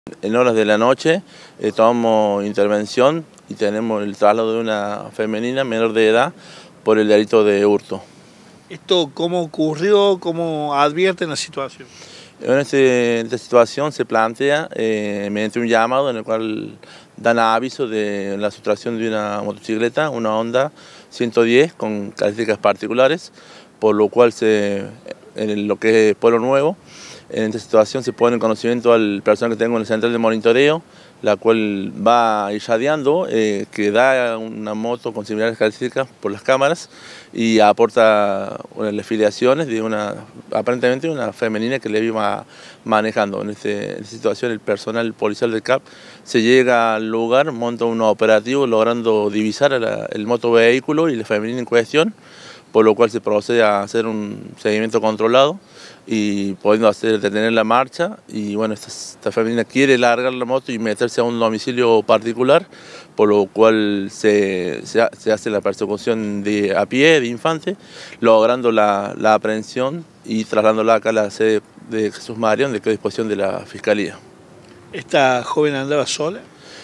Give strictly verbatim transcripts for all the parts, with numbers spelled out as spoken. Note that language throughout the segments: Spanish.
En horas de la noche eh, tomamos intervención y tenemos el traslado de una femenina menor de edad por el delito de hurto. ¿Esto cómo ocurrió? ¿Cómo advierten la situación? En este, esta situación se plantea eh, mediante un llamado en el cual dan aviso de la sustracción de una motocicleta, una Honda ciento diez con características particulares, por lo cual se, en lo que es Pueblo Nuevo, en esta situación se pone en conocimiento al personal que tengo en el central de monitoreo, la cual va irradiando, eh, que da una moto con similares características por las cámaras y aporta bueno, las filiaciones de una, aparentemente una femenina que le iba manejando. En, este, en esta situación el personal policial del C A P se llega al lugar, monta un operativo logrando divisar a la, el motovehículo y la femenina en cuestión, por lo cual se procede a hacer un seguimiento controlado y pudiendo hacer detener la marcha. Y bueno, esta, esta femenina quiere largar la moto y meterse a un domicilio particular, por lo cual se, se, se hace la persecución de, a pie de infante, logrando la, la aprehensión y trasladándola acá a la sede de Jesús María, donde quedó a disposición de la Fiscalía. ¿Esta joven andaba sola?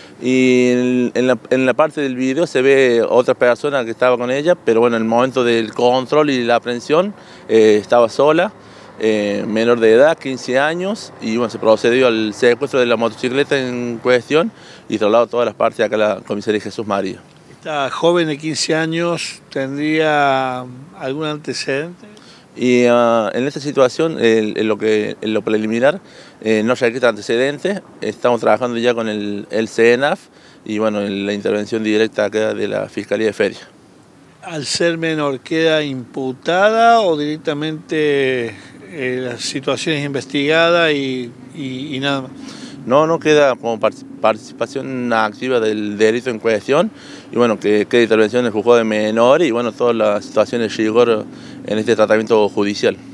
Y en, en, la, en la parte del video se ve otra persona que estaba con ella, pero bueno, en el momento del control y la aprehensión eh, estaba sola, eh, menor de edad, quince años, y bueno, se procedió al secuestro de la motocicleta en cuestión y trasladó a todas las partes acá a la comisaría Jesús María. ¿Esta joven de quince años tendría algún antecedente? Y uh, en esta situación, en, en lo, que, en lo preliminar, eh, no requiere antecedentes, estamos trabajando ya con el, el C E N A F y bueno, en la intervención directa acá de la Fiscalía de Feria. ¿Al ser menor queda imputada o directamente eh, la situación es investigada y, y, y nada más? No, no queda como participación activa del delito en cuestión y bueno, que queda intervención en el juzgado de menor y bueno, todas las situaciones de rigor en este tratamiento judicial.